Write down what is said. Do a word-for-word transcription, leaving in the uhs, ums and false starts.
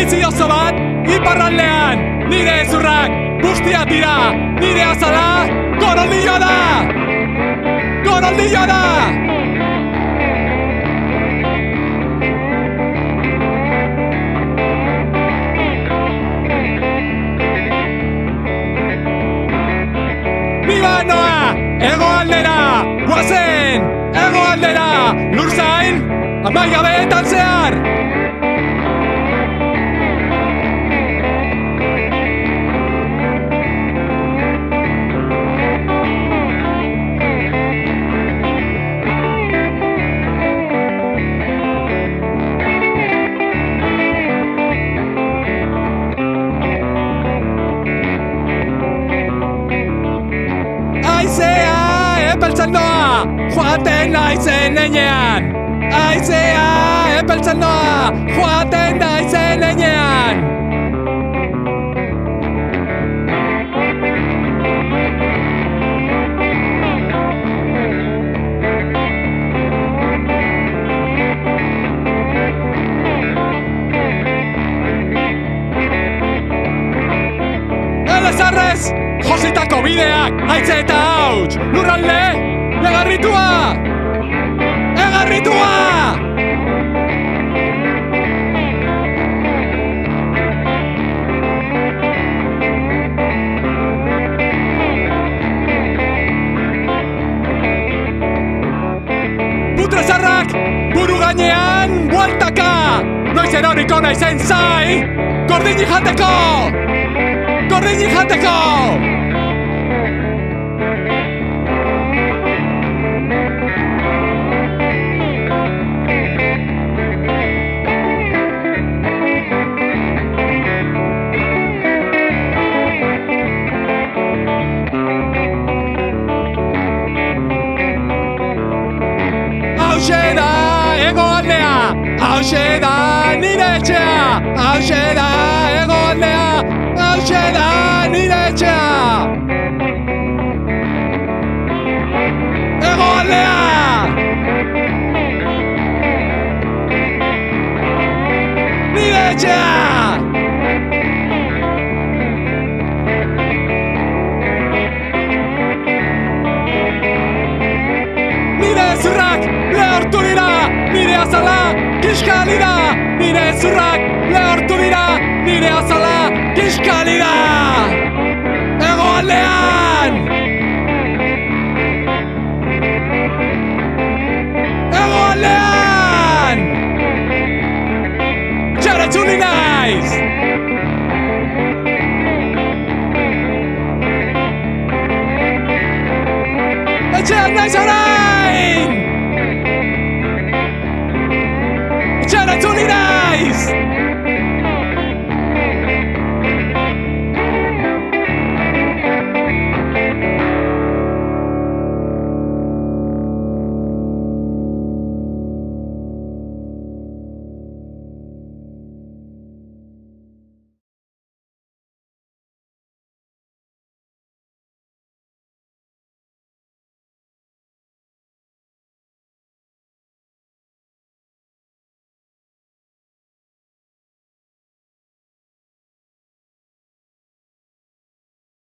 Ontzi oso bat, iparraldean, nire ezurrak, guztiak dira, nire azala, koroldilloa da! Koroldilloa da! Libanoa! Hegoaldera! Guazen! Hegoaldera! Lur zain! Amaigabeetan zehar! Aizea epeltzen doa, joaten naizen enean. Aizea epeltzen doa, joaten naizen enean. Elezarrez, jositako bideak, haitze eta hauts, lurralde, egarritua! Egarritua! Putrezarrak, buru gainean, bueltaka! Noiz eroriko naizen zai, gordini jateko! Gordini jateko! Hauxe da hegoaldea, hauxe da nire etxea, hauxe da hegoaldea, hauxe da nire etxea. Hegoaldea! Nire etxea! Nire zurrak lehortu dira, nire azala kiskali da. Nire zurrak lehortu dira, nire azala kiskali da. Hegoaldean! Hegoaldean! Txara txuli naiz! Etxean naiz ara!